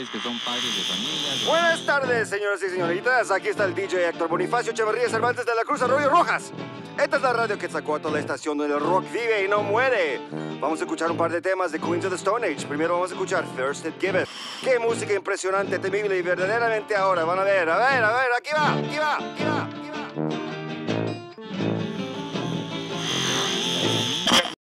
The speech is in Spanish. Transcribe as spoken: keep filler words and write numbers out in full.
ustedes que son padres de familia. Buenas tardes, señoras y señoritas. Aquí está el D J Héctor Bonifacio Echeverría Cervantes de la Cruz Arroyo Rojas. Esta es la radio que sacó a toda la estación donde el rock vive y no muere. Vamos a escuchar un par de temas de Queens of the Stone Age. Primero vamos a escuchar First It Give It. Qué música impresionante, temible y verdaderamente ahora. Van a ver, a ver, a ver, aquí va, aquí va, aquí va, aquí va.